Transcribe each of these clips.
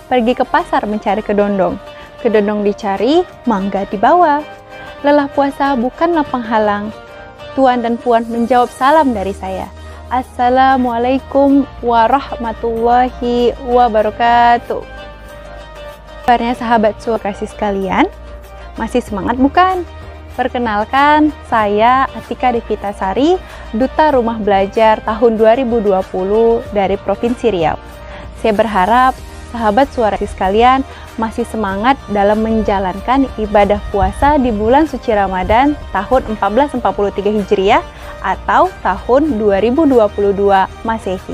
pergi ke pasar mencari kedondong. Kedondong dicari, mangga dibawa. Lelah puasa bukanlah penghalang. Tuan dan puan menjawab salam dari saya. Assalamualaikum warahmatullahi wabarakatuh. Kabarnya sahabat suara kasih sekalian, masih semangat bukan? Perkenalkan, saya Atika Devitasari, Duta Rumah Belajar tahun 2020 dari Provinsi Riau. Saya berharap sahabat suara kasih sekalian masih semangat dalam menjalankan ibadah puasa di bulan suci Ramadan tahun 1443 Hijriah atau tahun 2022 Masehi.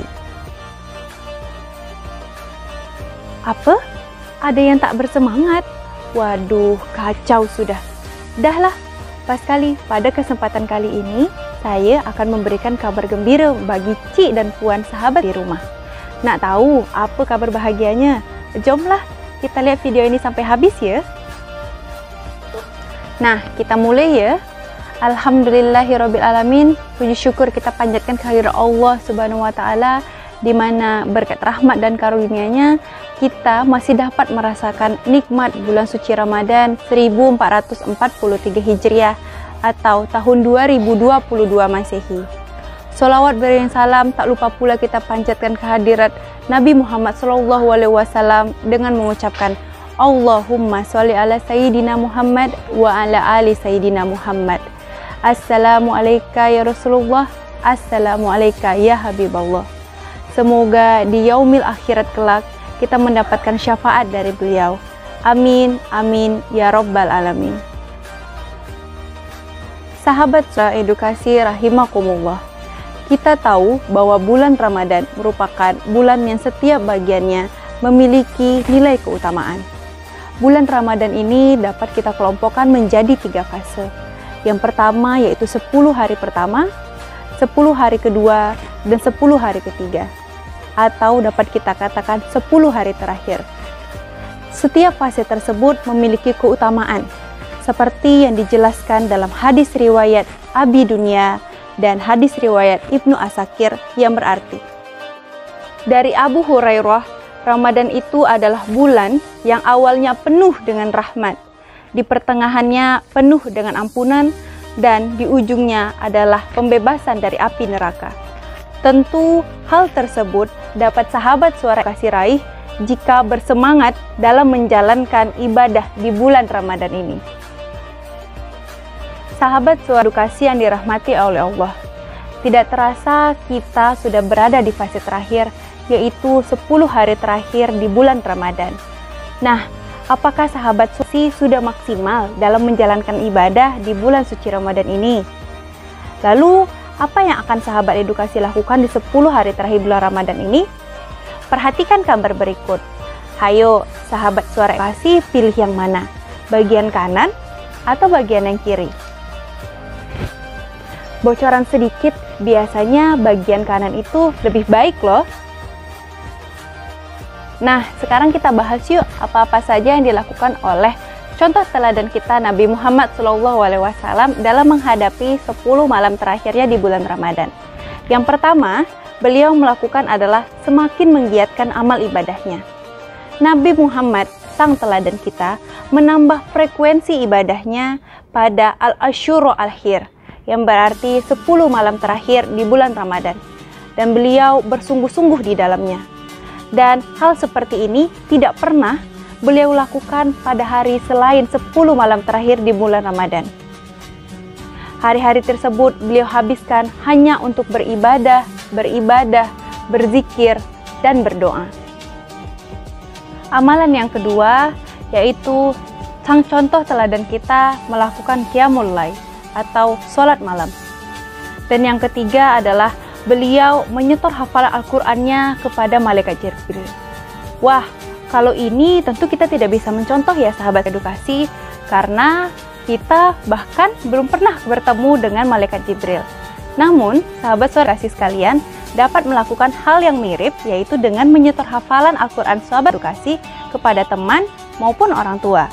Apa? Ada yang tak bersemangat? Waduh, kacau sudah. Dahlah, pas kali pada kesempatan kali ini, saya akan memberikan kabar gembira bagi Cik dan Puan sahabat di rumah. Nak tahu apa kabar bahagianya? Jomlah kita lihat video ini sampai habis ya. Nah, kita mulai ya. Alhamdulillahirrabbilalamin. Puji syukur kita panjatkan kehadirat Allah Subhanahu wa Ta'ala, di mana berkat rahmat dan karunia-Nya kita masih dapat merasakan nikmat bulan suci Ramadan 1443 Hijriah atau tahun 2022 Masehi. Sholawat beriring salam tak lupa pula kita panjatkan kehadirat Nabi Muhammad SAW dengan mengucapkan Allahumma sholli ala Sayyidina Muhammad wa ala ali Sayyidina Muhammad. Assalamualaikum ya Rasulullah, Assalamualaikum ya Habiballah. Semoga di yaumil akhirat kelak kita mendapatkan syafaat dari beliau. Amin, amin, ya Rabbal Alamin. Sahabat edukasi rahimakumullah, kita tahu bahwa bulan Ramadan merupakan bulan yang setiap bagiannya memiliki nilai keutamaan. Bulan Ramadan ini dapat kita kelompokkan menjadi 3 fase. Yang pertama yaitu 10 hari pertama, 10 hari kedua, dan 10 hari ketiga. Atau dapat kita katakan 10 hari terakhir. Setiap fase tersebut memiliki keutamaan, seperti yang dijelaskan dalam hadis riwayat Abi Dunya dan hadis riwayat Ibnu Asakir yang berarti, dari Abu Hurairah, Ramadan itu adalah bulan yang awalnya penuh dengan rahmat, di pertengahannya penuh dengan ampunan, dan di ujungnya adalah pembebasan dari api neraka. Tentu hal tersebut dapat sahabat suara kasih raih jika bersemangat dalam menjalankan ibadah di bulan Ramadan ini. Sahabat suara edukasi yang dirahmati oleh Allah, tidak terasa kita sudah berada di fase terakhir, yaitu 10 hari terakhir di bulan Ramadan. Nah, apakah sahabat suci sudah maksimal dalam menjalankan ibadah di bulan suci Ramadan ini? Lalu, apa yang akan sahabat edukasi lakukan di 10 hari terakhir bulan Ramadan ini? Perhatikan kabar berikut. Hayo, sahabat suara edukasi pilih yang mana? Bagian kanan atau bagian yang kiri? Bocoran sedikit, biasanya bagian kanan itu lebih baik loh. Nah, sekarang kita bahas yuk apa-apa saja yang dilakukan oleh contoh teladan kita Nabi Muhammad SAW dalam menghadapi 10 malam terakhirnya di bulan Ramadan. Yang pertama, beliau melakukan adalah semakin menggiatkan amal ibadahnya. Nabi Muhammad, sang teladan kita, menambah frekuensi ibadahnya pada al-Ashura al-Akhir, yang berarti 10 malam terakhir di bulan Ramadan. Dan beliau bersungguh-sungguh di dalamnya. Dan hal seperti ini tidak pernah beliau lakukan pada hari selain 10 malam terakhir di bulan Ramadan. Hari-hari tersebut beliau habiskan hanya untuk beribadah, berzikir, dan berdoa. Amalan yang kedua yaitu sang contoh teladan kita melakukan qiyamul lail atau sholat malam. Dan yang ketiga adalah beliau menyetor hafalan Al-Qur'annya kepada malaikat Jibril. Wah, kalau ini tentu kita tidak bisa mencontoh ya sahabat edukasi, karena kita bahkan belum pernah bertemu dengan malaikat Jibril. Namun, sahabat suara kasih sekalian dapat melakukan hal yang mirip, yaitu dengan menyetor hafalan Al-Quran sahabat edukasi kepada teman maupun orang tua.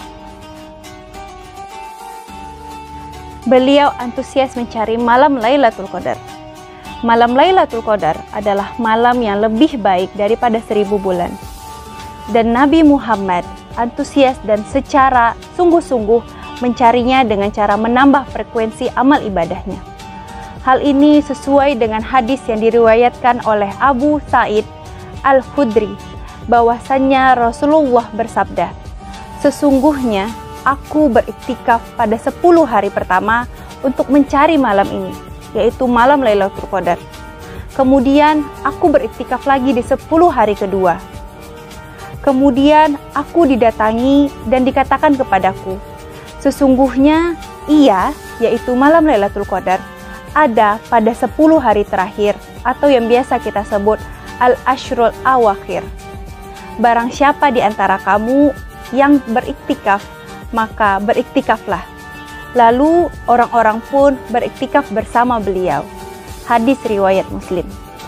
Beliau antusias mencari malam Lailatul Qadar. Malam Lailatul Qadar adalah malam yang lebih baik daripada 1000 bulan. dan Nabi Muhammad antusias dan secara sungguh-sungguh mencarinya dengan cara menambah frekuensi amal ibadahnya. Hal ini sesuai dengan hadis yang diriwayatkan oleh Abu Sa'id Al-Khudri, bahwasannya Rasulullah bersabda, "Sesungguhnya aku beriktikaf pada 10 hari pertama untuk mencari malam ini, yaitu malam Lailatul Qadar. Kemudian aku beriktikaf lagi di 10 hari kedua. Kemudian aku didatangi dan dikatakan kepadaku, sesungguhnya ia, yaitu malam Lailatul Qadar, ada pada 10 hari terakhir atau yang biasa kita sebut al-ashrul awakhir. Barang siapa di antara kamu yang beriktikaf, maka beriktikaflah." Lalu orang-orang pun beriktikaf bersama beliau. Hadis riwayat Muslim.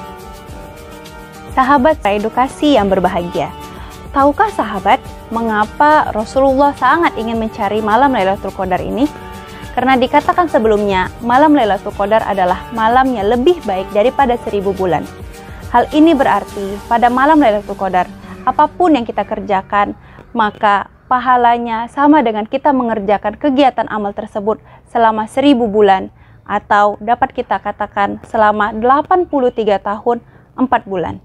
Sahabat edukasi yang berbahagia, tahukah sahabat mengapa Rasulullah sangat ingin mencari malam Lailatul Qadar ini? Karena dikatakan sebelumnya, malam Lailatul Qadar adalah malam yang lebih baik daripada 1000 bulan. Hal ini berarti pada malam Lailatul Qadar, apapun yang kita kerjakan, maka pahalanya sama dengan kita mengerjakan kegiatan amal tersebut selama 1000 bulan, atau dapat kita katakan selama 83 tahun 4 bulan.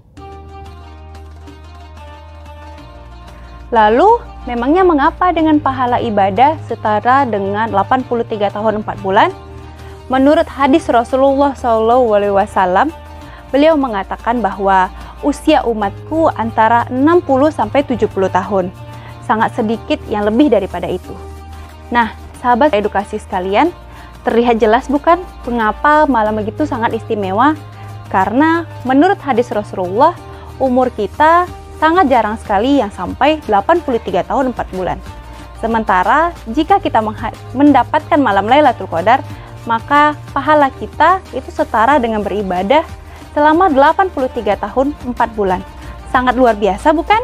Lalu, memangnya mengapa dengan pahala ibadah setara dengan 83 tahun 4 bulan? Menurut hadis Rasulullah SAW, beliau mengatakan bahwa usia umatku antara 60 sampai 70 tahun. Sangat sedikit yang lebih daripada itu. Nah, sahabat edukasi sekalian, terlihat jelas bukan mengapa malam begitu sangat istimewa? Karena menurut hadis Rasulullah, umur kita sangat jarang sekali yang sampai 83 tahun 4 bulan. Sementara jika kita mendapatkan malam Lailatul Qadar, maka pahala kita itu setara dengan beribadah selama 83 tahun 4 bulan. Sangat luar biasa bukan?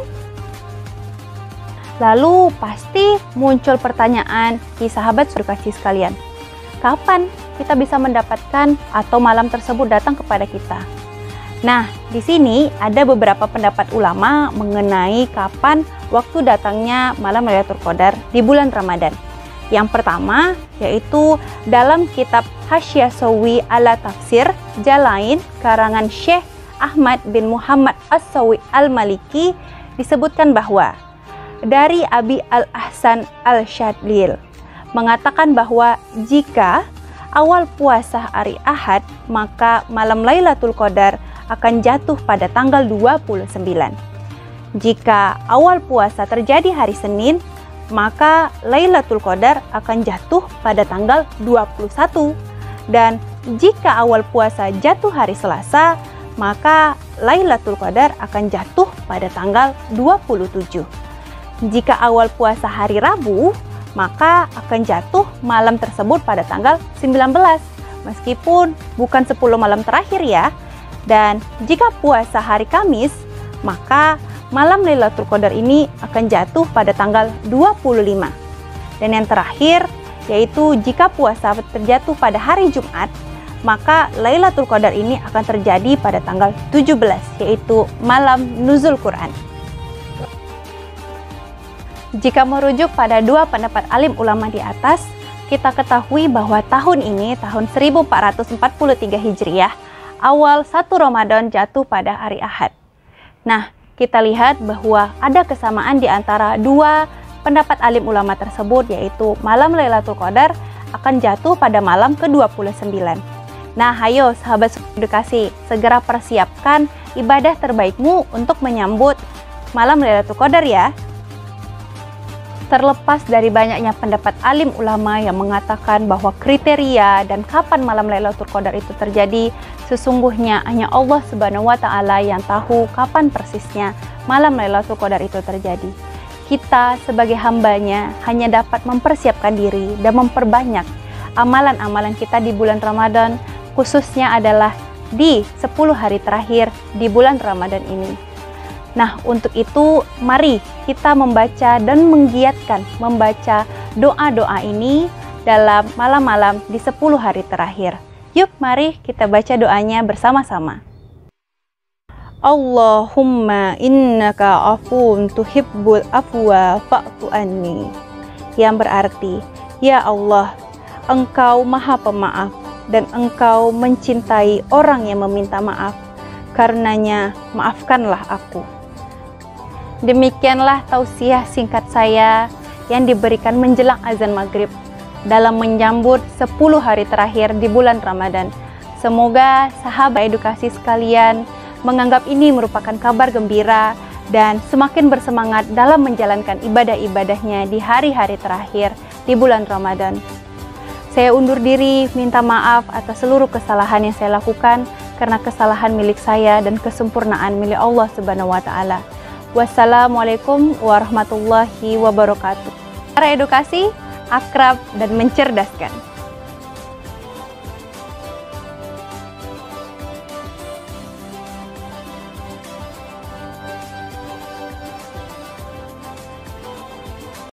Lalu pasti muncul pertanyaan di sahabat edukasi sekalian, kapan kita bisa mendapatkan atau malam tersebut datang kepada kita? Nah, di sini ada beberapa pendapat ulama mengenai kapan waktu datangnya malam Lailatul Qadar di bulan Ramadan. Yang pertama yaitu dalam kitab Hasyiah Sawi ala Tafsir Jalain karangan Syekh Ahmad bin Muhammad As-Sawi Al-Maliki disebutkan bahwa dari Abi Al-Ahsan Al-Syadlil mengatakan bahwa jika awal puasa hari Ahad, maka malam Lailatul Qadar akan jatuh pada tanggal 29. Jika awal puasa terjadi hari Senin, maka Lailatul Qadar akan jatuh pada tanggal 21. Dan jika awal puasa jatuh hari Selasa, maka Lailatul Qadar akan jatuh pada tanggal 27. Jika awal puasa hari Rabu, maka akan jatuh malam tersebut pada tanggal 19, meskipun bukan 10 malam terakhir ya. Dan jika puasa hari Kamis, maka malam Lailatul Qadar ini akan jatuh pada tanggal 25. Dan yang terakhir, yaitu jika puasa terjatuh pada hari Jumat, maka Lailatul Qadar ini akan terjadi pada tanggal 17, yaitu malam nuzul Quran. Jika merujuk pada dua pendapat alim ulama di atas, kita ketahui bahwa tahun ini, tahun 1443 Hijriah, awal 1 Ramadan jatuh pada hari Ahad. Nah, kita lihat bahwa ada kesamaan di antara dua pendapat alim ulama tersebut, yaitu malam Lailatul Qadar akan jatuh pada malam ke-29. Nah, ayo sahabat edukasi, segera persiapkan ibadah terbaikmu untuk menyambut malam Lailatul Qadar ya. Terlepas dari banyaknya pendapat alim ulama yang mengatakan bahwa kriteria dan kapan malam Lailatul Qadar itu terjadi, sesungguhnya hanya Allah Subhanahu wa Ta'ala yang tahu kapan persisnya malam Lailatul Qadar itu terjadi. Kita sebagai hambanya hanya dapat mempersiapkan diri dan memperbanyak amalan-amalan kita di bulan Ramadan, khususnya adalah di 10 hari terakhir di bulan Ramadan ini. Nah, untuk itu mari kita membaca dan menggiatkan membaca doa-doa ini dalam malam-malam di 10 hari terakhir. Yuk, mari kita baca doanya bersama-sama. Allahumma innaka afuwun tuhibbul afwa fa'fu anni. Yang berarti, ya Allah, Engkau Maha Pemaaf dan Engkau mencintai orang yang meminta maaf. Karenanya, maafkanlah aku. Demikianlah tausiah singkat saya yang diberikan menjelang azan maghrib dalam menyambut 10 hari terakhir di bulan Ramadan. Semoga sahabat edukasi sekalian menganggap ini merupakan kabar gembira dan semakin bersemangat dalam menjalankan ibadah-ibadahnya di hari-hari terakhir di bulan Ramadan. Saya undur diri, minta maaf atas seluruh kesalahan yang saya lakukan karena kesalahan milik saya dan kesempurnaan milik Allah Subhanahu wa taala. Wassalamualaikum warahmatullahi wabarakatuh. Cara edukasi, akrab dan mencerdaskan.